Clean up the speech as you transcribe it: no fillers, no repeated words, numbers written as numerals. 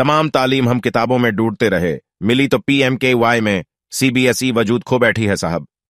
तमाम तालीम हम किताबों में ढूंढते रहे, मिली तो PMKY में। CBSE वजूद खो बैठी है साहब।